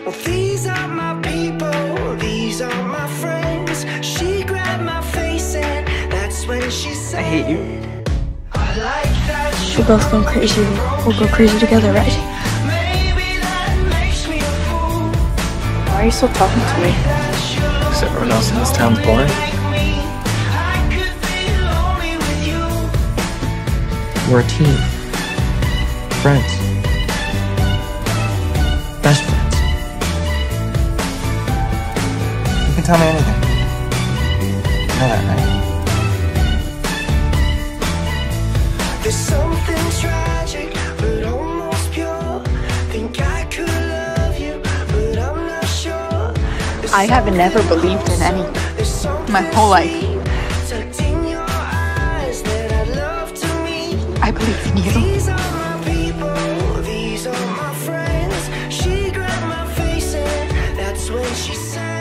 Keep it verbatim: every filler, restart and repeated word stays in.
Well, these are my people, these are my friends. She grabbed my face and that's when she said, I hate you. I like that. We're both going crazy. We'll go crazy together, right? Maybe that makes me a fool. Why are you still talking to me? Because everyone else in this town's boring. We're a team. Friends. Best friends. You can tell me anything. You know that, right? There's something tragic, but almost pure. Think I could love you, but I'm not sure. There's I have never believed in anything my whole life. tucked in your eyes that I'd love to meet. I believe in you. These are my people, these are my friends. She grabbed my face and that's when she said